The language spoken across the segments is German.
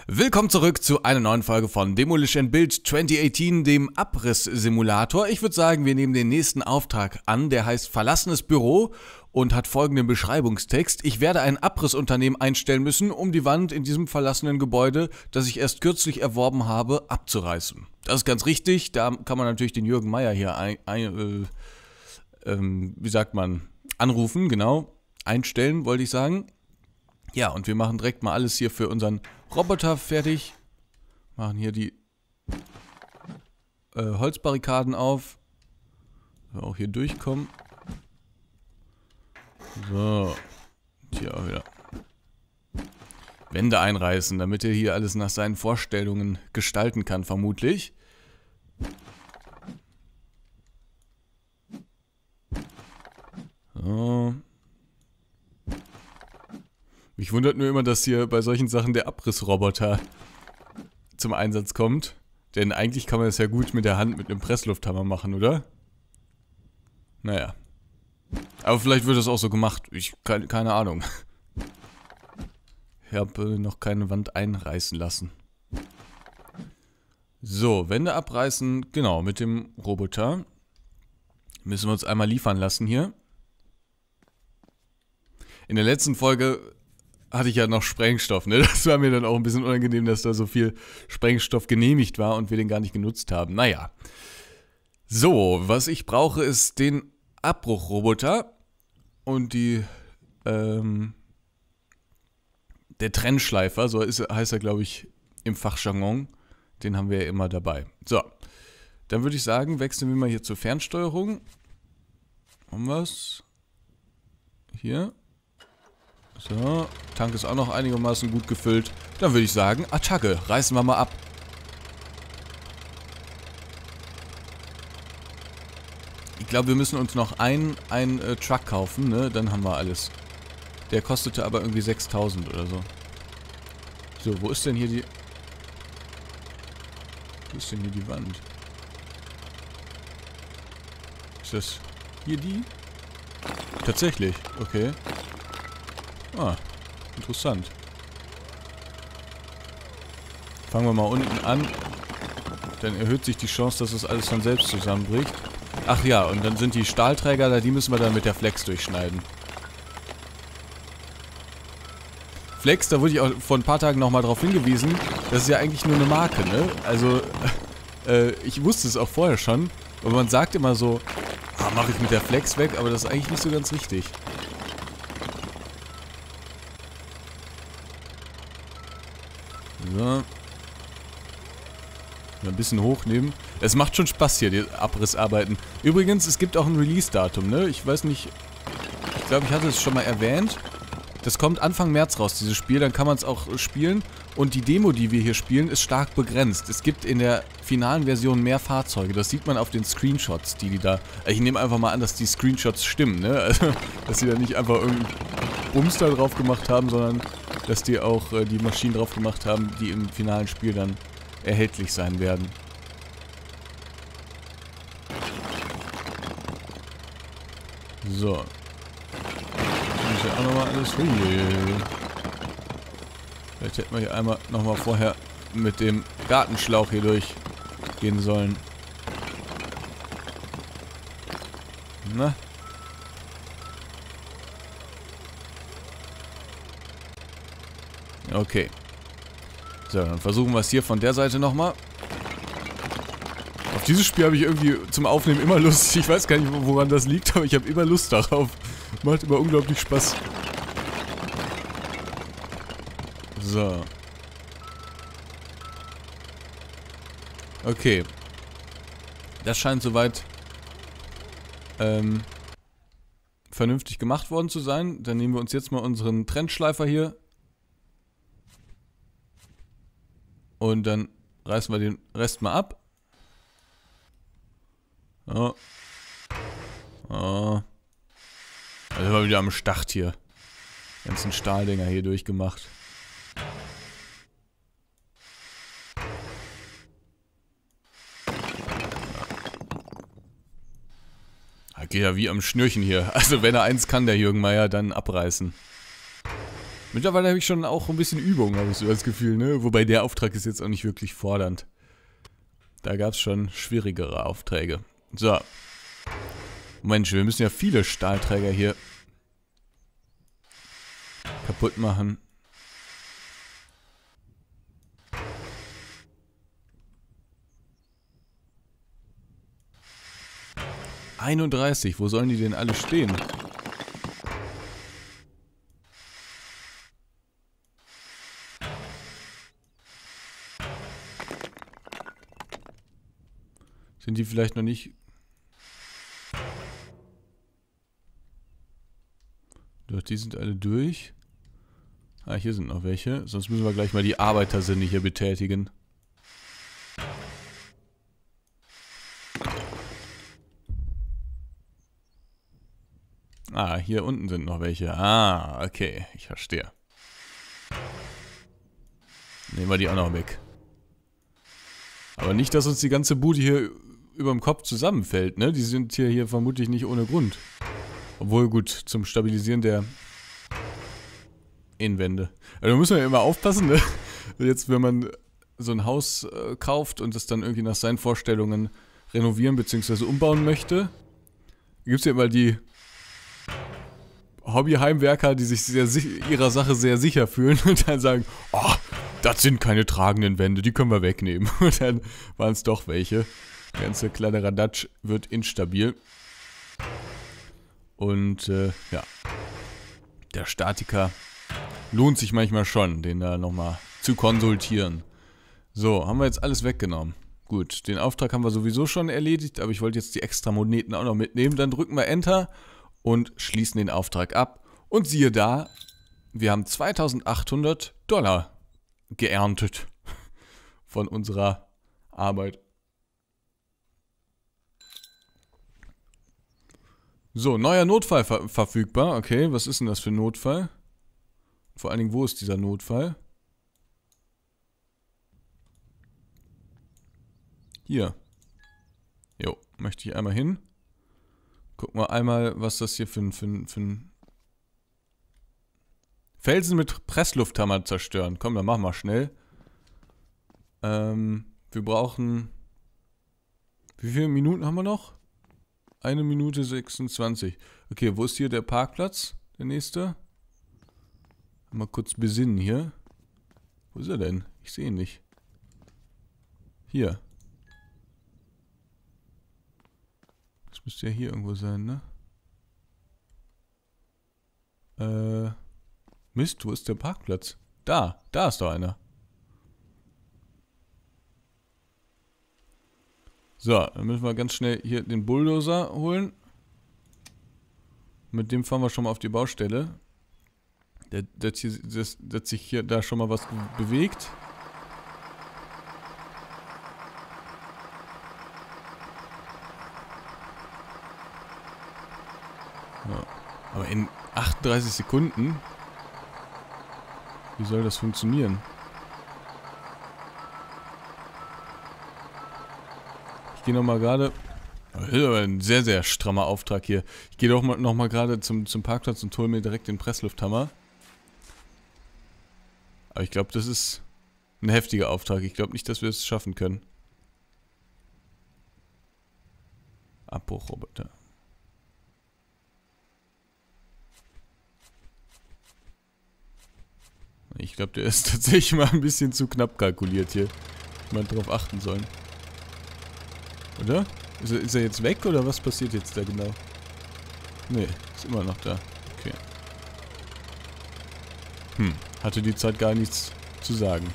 Willkommen zurück zu einer neuen Folge von Demolition Build 2018, dem Abriss-Simulator. Ich würde sagen, wir nehmen den nächsten Auftrag an, der heißt Verlassenes Büro und hat folgenden Beschreibungstext. Ich werde ein Abrissunternehmen einstellen müssen, um die Wand in diesem verlassenen Gebäude, das ich erst kürzlich erworben habe, abzureißen. Das ist ganz richtig, da kann man natürlich den Jürgen Meier hier anrufen, genau, einstellen, wollte ich sagen. Ja, und wir machen direkt mal alles hier für unseren Roboter fertig. Machen hier die Holzbarrikaden auf. Dass wir auch hier durchkommen. So. Hier auch wieder Wände einreißen, damit er hier alles nach seinen Vorstellungen gestalten kann, vermutlich. So. Mich wundert nur immer, dass hier bei solchen Sachen der Abrissroboter zum Einsatz kommt. Denn eigentlich kann man das ja gut mit der Hand mit einem Presslufthammer machen, oder? Naja. Aber vielleicht wird das auch so gemacht. Keine Ahnung. Ich habe noch keine Wand einreißen lassen. So, Wände abreißen. Genau, mit dem Roboter. Müssen wir uns einmal liefern lassen hier. In der letzten Folge hatte ich ja noch Sprengstoff, ne? Das war mir dann auch ein bisschen unangenehm, dass da so viel Sprengstoff genehmigt war und wir den gar nicht genutzt haben. Naja. So, was ich brauche, ist den Abbruchroboter und der Trennschleifer, so heißt er, glaube ich, im Fachjargon. Den haben wir ja immer dabei. So, dann würde ich sagen, wechseln wir mal hier zur Fernsteuerung. Haben wir's? Hier. So, Tank ist auch noch einigermaßen gut gefüllt. Dann würde ich sagen, Attacke, reißen wir mal ab. Ich glaube, wir müssen uns noch einen Truck kaufen, ne? Dann haben wir alles. Der kostete aber irgendwie 6.000 oder so. So, wo ist denn hier die... Wo ist denn hier die Wand? Ist das hier die? Tatsächlich, okay. Ah, interessant. Fangen wir mal unten an. Dann erhöht sich die Chance, dass das alles von selbst zusammenbricht. Ach ja, und dann sind die Stahlträger da, die müssen wir dann mit der Flex durchschneiden. Flex, da wurde ich auch vor ein paar Tagen nochmal drauf hingewiesen, das ist ja eigentlich nur eine Marke, ne? Also, ich wusste es auch vorher schon, aber man sagt immer so, mache ich mit der Flex weg, aber das ist eigentlich nicht so ganz richtig. So. Mal ein bisschen hochnehmen. Es macht schon Spaß hier, die Abrissarbeiten. Übrigens, es gibt auch ein Release-Datum, ne? Ich weiß nicht. Ich glaube, ich hatte es schon mal erwähnt. Das kommt Anfang März raus, dieses Spiel. Dann kann man es auch spielen. Und die Demo, die wir hier spielen, ist stark begrenzt. Es gibt in der finalen Version mehr Fahrzeuge. Das sieht man auf den Screenshots, die da... Ich nehme einfach mal an, dass die Screenshots stimmen, ne? Also, dass sie da nicht einfach irgendeinen Bums da drauf gemacht haben, sondern dass die auch die Maschinen drauf gemacht haben, die im finalen Spiel dann erhältlich sein werden. So. Muss ja auch nochmal alles... Vielleicht hätten wir hier einmal nochmal vorher mit dem Gartenschlauch hier durchgehen sollen. Na? Okay. So, dann versuchen wir es hier von der Seite nochmal. Auf dieses Spiel habe ich irgendwie zum Aufnehmen immer Lust. Ich weiß gar nicht, woran das liegt, aber ich habe immer Lust darauf. Macht immer unglaublich Spaß. So. Okay. Das scheint soweit vernünftig gemacht worden zu sein. Dann nehmen wir uns jetzt mal unseren Trennschleifer hier. Und dann reißen wir den Rest mal ab. Oh. Oh. Also sind wir wieder am Start hier. Ganzen Stahldinger hier durchgemacht. Geht ja wie am Schnürchen hier. Also wenn er eins kann, der Jürgen Meier, dann abreißen. Mittlerweile habe ich schon auch ein bisschen Übung, habe ich so das Gefühl, ne? Wobei der Auftrag ist jetzt auch nicht wirklich fordernd. Da gab es schon schwierigere Aufträge. So. Mensch, wir müssen ja viele Stahlträger hier kaputt machen. ...31, wo sollen die denn alle stehen? Sind die vielleicht noch nicht... Doch, die sind alle durch. Ah, hier sind noch welche. Sonst müssen wir gleich mal die Arbeitersinne hier betätigen. Ah, hier unten sind noch welche. Ah, okay. Ich verstehe. Nehmen wir die auch noch weg. Aber nicht, dass uns die ganze Bude hier über dem Kopf zusammenfällt, ne? Die sind hier vermutlich nicht ohne Grund. Obwohl, gut, zum Stabilisieren der Innenwände. Also da muss man ja immer aufpassen, ne? Jetzt, wenn man so ein Haus kauft und das dann irgendwie nach seinen Vorstellungen renovieren bzw. umbauen möchte, gibt es ja immer die Hobbyheimwerker, die sich ihrer Sache sehr sicher fühlen und dann sagen, oh, das sind keine tragenden Wände, die können wir wegnehmen. Und dann waren es doch welche. Der ganze kleine Radatsch wird instabil. Und ja, der Statiker lohnt sich manchmal schon, den da nochmal zu konsultieren. So, haben wir jetzt alles weggenommen. Gut, den Auftrag haben wir sowieso schon erledigt, aber ich wollte jetzt die extra Moneten auch noch mitnehmen. Dann drücken wir Enter und schließen den Auftrag ab. Und siehe da, wir haben $2800 geerntet von unserer Arbeit. So, neuer Notfall verfügbar. Okay, was ist denn das für ein Notfall? Vor allen Dingen, wo ist dieser Notfall? Hier. Jo, möchte ich einmal hin. Gucken wir einmal, was das hier für ein Felsen mit Presslufthammer zerstören. Komm, dann machen wir schnell. Wir brauchen... Wie viele Minuten haben wir noch? 1 Minute 26. Okay, wo ist hier der Parkplatz? Der nächste? Mal kurz besinnen hier. Wo ist er denn? Ich sehe ihn nicht. Hier. Das müsste ja hier irgendwo sein, ne? Mist, wo ist der Parkplatz? Da ist doch einer. So, dann müssen wir ganz schnell hier den Bulldozer holen. Mit dem fahren wir schon mal auf die Baustelle. Dass sich hier da schon mal was bewegt. Ja. Aber in 38 Sekunden? Wie soll das funktionieren? Ich gehe nochmal gerade... Das ist aber ein sehr, sehr strammer Auftrag hier. Ich gehe doch nochmal gerade zum Parkplatz und hole mir direkt den Presslufthammer. Aber ich glaube, das ist ein heftiger Auftrag. Ich glaube nicht, dass wir es schaffen können. Abbruchroboter. Ich glaube, der ist tatsächlich mal ein bisschen zu knapp kalkuliert hier. Mal drauf achten sollen. Oder? Ist er jetzt weg oder was passiert jetzt da genau? Nee, ist immer noch da. Okay. Hatte die Zeit gar nichts zu sagen.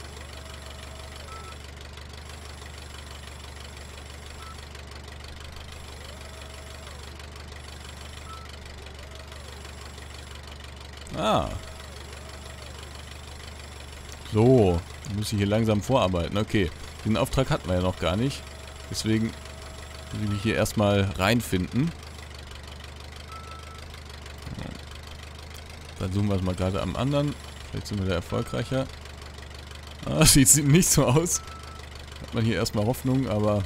Ah. So, dann muss ich hier langsam vorarbeiten. Okay, den Auftrag hatten wir ja noch gar nicht. Deswegen muss ich mich hier erstmal reinfinden. Versuchen wir es mal gerade am anderen. Vielleicht sind wir da erfolgreicher. Ah, sieht nicht so aus. Hat man hier erstmal Hoffnung, aber...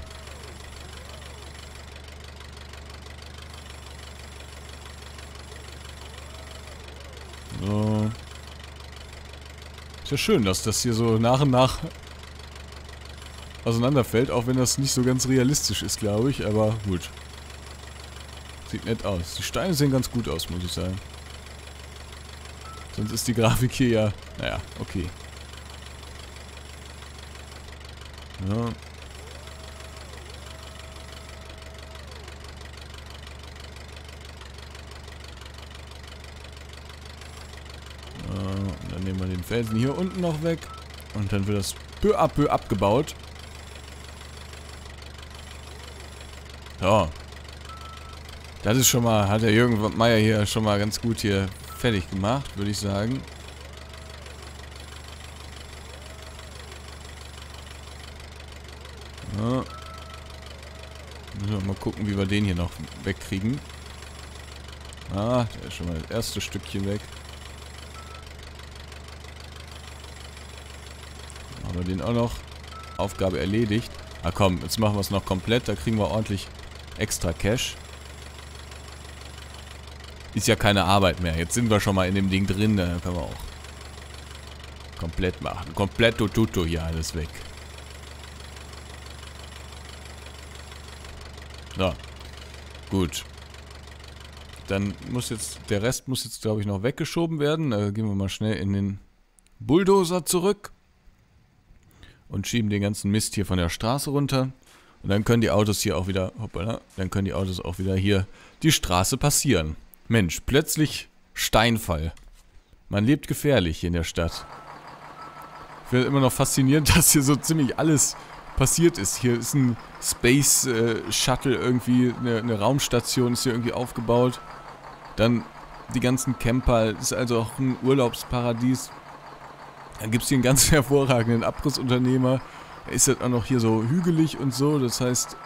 So. Ist ja schön, dass das hier so nach und nach auseinanderfällt, auch wenn das nicht so ganz realistisch ist, glaube ich, aber gut. Sieht nett aus. Die Steine sehen ganz gut aus, muss ich sagen. Sonst ist die Grafik hier ja, naja, okay. Ja. Und dann nehmen wir den Felsen hier unten noch weg. Und dann wird das peu à peu abgebaut. So. Das ist schon mal, hat der Jürgen Meier hier schon mal ganz gut hier fertig gemacht, würde ich sagen. Ja. Müssen wir mal gucken, wie wir den hier noch wegkriegen. Ah, der ist schon mal das erste Stückchen weg. Machen wir den auch noch. Aufgabe erledigt. Ah komm, jetzt machen wir es noch komplett. Da kriegen wir ordentlich extra Cash. Ist ja keine Arbeit mehr. Jetzt sind wir schon mal in dem Ding drin. Da können wir auch komplett machen. Komplett tutto hier alles weg. So. Gut. Dann muss jetzt, der Rest muss jetzt, glaube ich, noch weggeschoben werden. Da gehen wir mal schnell in den Bulldozer zurück. Und schieben den ganzen Mist hier von der Straße runter. Und dann können die Autos hier auch wieder, hoppala, dann können die Autos auch wieder hier die Straße passieren. Mensch, plötzlich Steinfall. Man lebt gefährlich hier in der Stadt. Ich finde immer noch faszinierend, dass hier so ziemlich alles passiert ist. Hier ist ein Space Shuttle irgendwie, eine Raumstation ist hier irgendwie aufgebaut. Dann die ganzen Camper, ist also auch ein Urlaubsparadies. Dann gibt es hier einen ganz hervorragenden Abrissunternehmer. Ist das auch noch hier so hügelig und so, das heißt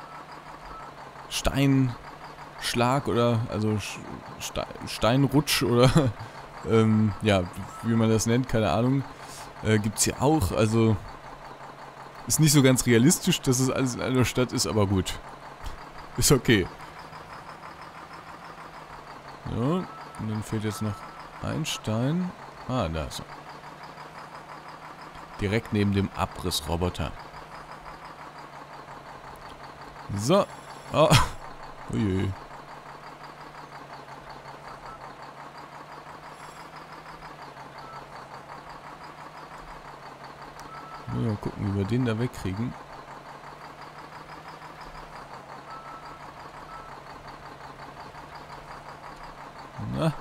Steinschlag oder, also Steinrutsch oder, ja, wie man das nennt, keine Ahnung, gibt es hier auch, also ist nicht so ganz realistisch, dass es alles in einer Stadt ist, aber gut, ist okay. So, und dann fehlt jetzt noch ein Stein, da ist er. Direkt neben dem Abrissroboter. So. Oh. Ui. Mal gucken, wie wir den da wegkriegen. Na.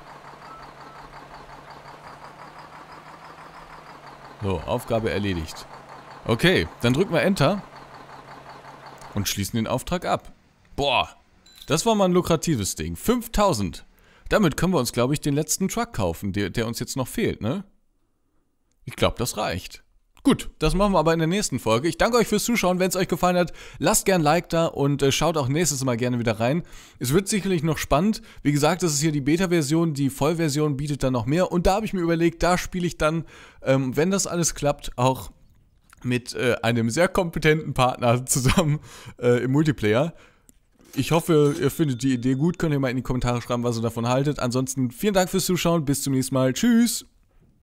So, Aufgabe erledigt. Okay, dann drücken wir Enter. Und schließen den Auftrag ab. Boah, das war mal ein lukratives Ding. 5000. Damit können wir uns, glaube ich, den letzten Truck kaufen, der uns jetzt noch fehlt, ne? Ich glaube, das reicht. Gut, das machen wir aber in der nächsten Folge. Ich danke euch fürs Zuschauen. Wenn es euch gefallen hat, lasst gerne ein Like da und schaut auch nächstes Mal gerne wieder rein. Es wird sicherlich noch spannend. Wie gesagt, das ist hier die Beta-Version. Die Vollversion bietet dann noch mehr. Und da habe ich mir überlegt, da spiele ich dann, wenn das alles klappt, auch mit einem sehr kompetenten Partner zusammen im Multiplayer. Ich hoffe, ihr findet die Idee gut. Könnt ihr mal in die Kommentare schreiben, was ihr davon haltet. Ansonsten vielen Dank fürs Zuschauen. Bis zum nächsten Mal. Tschüss!